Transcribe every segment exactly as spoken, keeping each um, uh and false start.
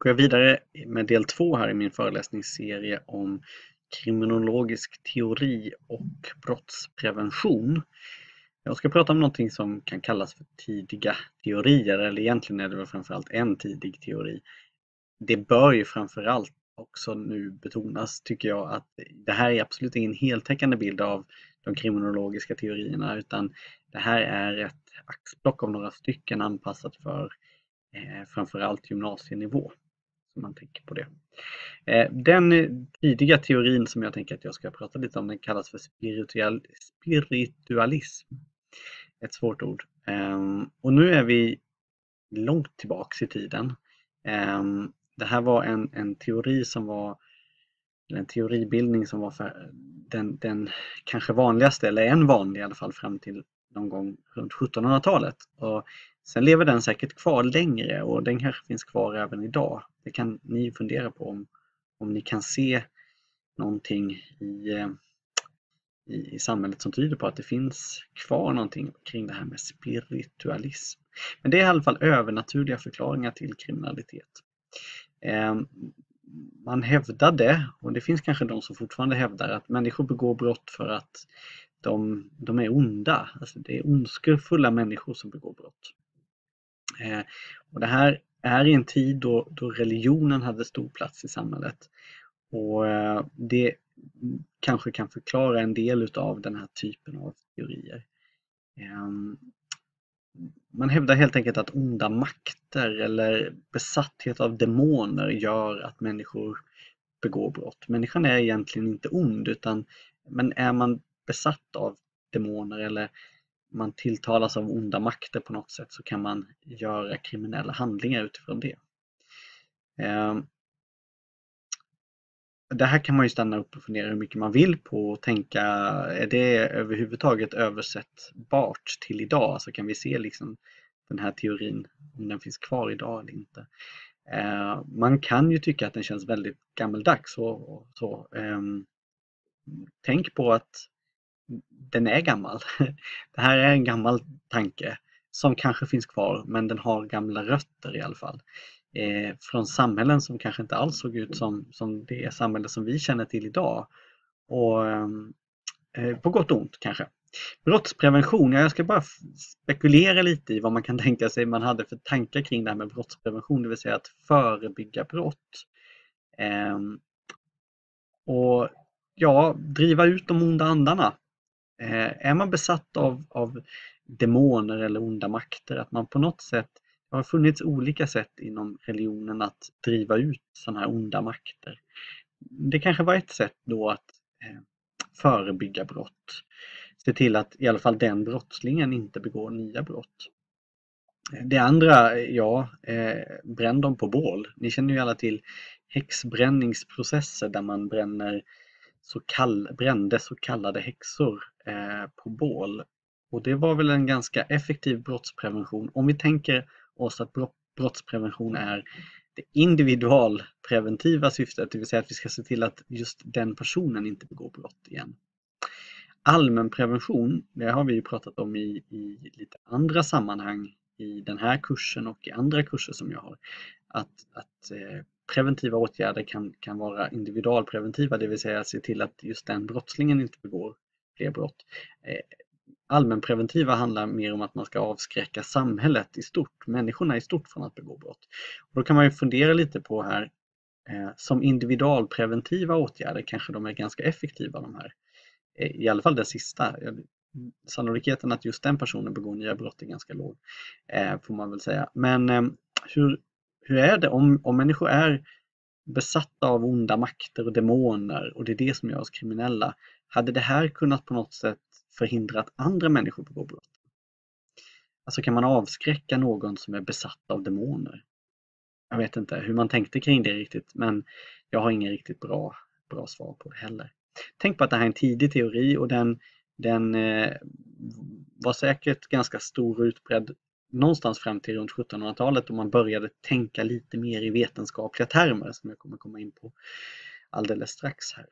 går jag vidare med del två här i min föreläsningsserie om kriminologisk teori och brottsprevention. Jag ska prata om någonting som kan kallas för tidiga teorier, eller egentligen är det väl framförallt en tidig teori. Det bör ju framförallt också nu betonas, tycker jag, att det här är absolut ingen heltäckande bild av de kriminologiska teorierna, utan det här är ett axplock av några stycken anpassat för eh, framförallt gymnasienivå, som man tänker på det. Eh, den tidiga teorin som jag tänker att jag ska prata lite om, den kallas för spiritual, spiritualism. Ett svårt ord. Eh, och nu är vi långt tillbaks i tiden. Eh, det här var en, en teori som var en teoribildning som var för den, den kanske vanligaste, eller en vanlig i alla fall, fram till någon gång runt sjuttonhundratalet. Och sen lever den säkert kvar längre, och den kanske finns kvar även idag. Det kan ni fundera på om, om ni kan se någonting i, i, i samhället som tyder på att det finns kvar någonting kring det här med spiritualism. Men det är i alla fall övernaturliga förklaringar till kriminalitet. Eh, man hävdade, och det finns kanske de som fortfarande hävdar, att människor begår brott för att de, de är onda. Alltså det är ondskefulla människor som begår brott. Eh, och det här är i en tid då, då religionen hade stor plats i samhället. Och eh, det kanske kan förklara en del av den här typen av teorier. Eh, Man hävdar helt enkelt att onda makter eller besatthet av demoner gör att människor begår brott. Människan är egentligen inte ond, utan men är man besatt av demoner eller man tilltalas av onda makter på något sätt, så kan man göra kriminella handlingar utifrån det. Det här kan man ju stanna upp och fundera hur mycket man vill på och tänka, är det överhuvudtaget översättbart till idag? Alltså kan vi se liksom den här teorin, om den finns kvar idag eller inte? Eh, man kan ju tycka att den känns väldigt gammeldags och, och så. Eh, tänk på att den är gammal. Det här är en gammal tanke som kanske finns kvar, men den har gamla rötter i alla fall. Eh, från samhällen som kanske inte alls såg ut som, som det samhälle som vi känner till idag. Och eh, på gott och ont kanske. Brottsprevention, ja, jag ska bara spekulera lite i vad man kan tänka sig man hade för tankar kring det här med brottsprevention, det vill säga att förebygga brott. Eh, och ja, driva ut de onda andarna. Eh, är man besatt av, av demoner eller onda makter, att man på något sätt, det har funnits olika sätt inom religionen att driva ut sådana här onda makter. Det kanske var ett sätt då att eh, förebygga brott. Se till att i alla fall den brottslingen inte begår nya brott. Det andra, ja, eh, bränn dem på bål. Ni känner ju alla till häxbränningsprocesser där man bränner så kall, brände så kallade häxor eh, på bål. Och det var väl en ganska effektiv brottsprevention. Om vi tänker oss att brottsprevention är det individualpreventiva syftet, det vill säga att vi ska se till att just den personen inte begår brott igen. Allmänprevention, det har vi ju pratat om i, i lite andra sammanhang i den här kursen och i andra kurser som jag har. Att, att eh, preventiva åtgärder kan, kan vara individualpreventiva, det vill säga se till att just den brottslingen inte begår fler brott. Eh, allmänpreventiva handlar mer om att man ska avskräcka samhället i stort, människorna i stort, från att begå brott. Och då kan man ju fundera lite på här, eh, som individualpreventiva åtgärder kanske de är ganska effektiva, de här. Eh, I alla fall det sista. Sannolikheten att just den personen begår nya brott är ganska låg, eh, får man väl säga. Men eh, hur Hur är det om, om människor är besatta av onda makter och demoner och det är det som gör oss kriminella? Hade det här kunnat på något sätt förhindra att andra människor begår brott? Alltså kan man avskräcka någon som är besatt av demoner? Jag vet inte hur man tänkte kring det riktigt, men jag har ingen riktigt bra, bra svar på det heller. Tänk på att det här är en tidig teori och den, den eh, var säkert ganska stor och utbredd någonstans fram till runt sjuttonhundratalet, då man började tänka lite mer i vetenskapliga termer, som jag kommer komma in på alldeles strax här.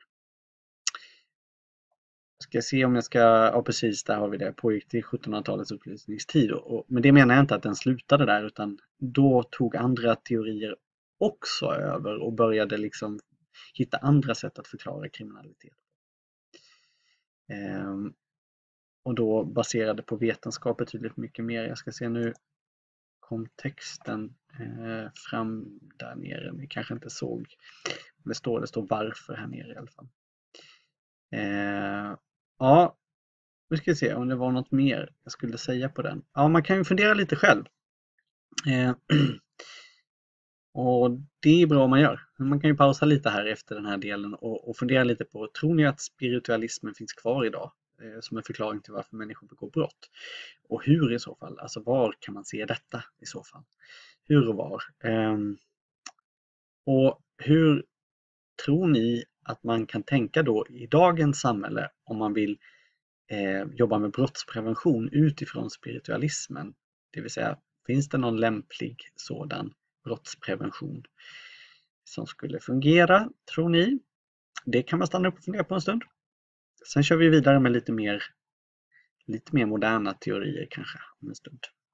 Jag ska se om jag ska, ja precis, där har vi det, pågick till sjuttonhundratalets upplysningstid. Och, men det menar jag inte att den slutade där, utan då tog andra teorier också över och började liksom hitta andra sätt att förklara kriminalitet. Ehm, och då baserade på vetenskap betydligt mycket mer. Jag ska se nu, kom texten eh, fram där nere. Ni kanske inte såg. Det står, det står varför här nere i alla fall. Eh, ja, nu ska vi se om det var något mer jag skulle säga på den. Ja, man kan ju fundera lite själv. Eh, och det är bra om man gör. Man kan ju pausa lite här efter den här delen och, och fundera lite på, tror ni att spiritualismen finns kvar idag? Eh, som en förklaring till varför människor begår brott. Och hur i så fall? Alltså var kan man se detta i så fall? Hur och var? Eh, och hur tror ni att man kan tänka då i dagens samhälle om man vill eh, jobba med brottsprevention utifrån spiritualismen? Det vill säga, finns det någon lämplig sådan brottsprevention som skulle fungera, tror ni? Det kan man stanna upp och fundera på en stund. Sen kör vi vidare med lite mer, lite mer moderna teorier kanske om en stund.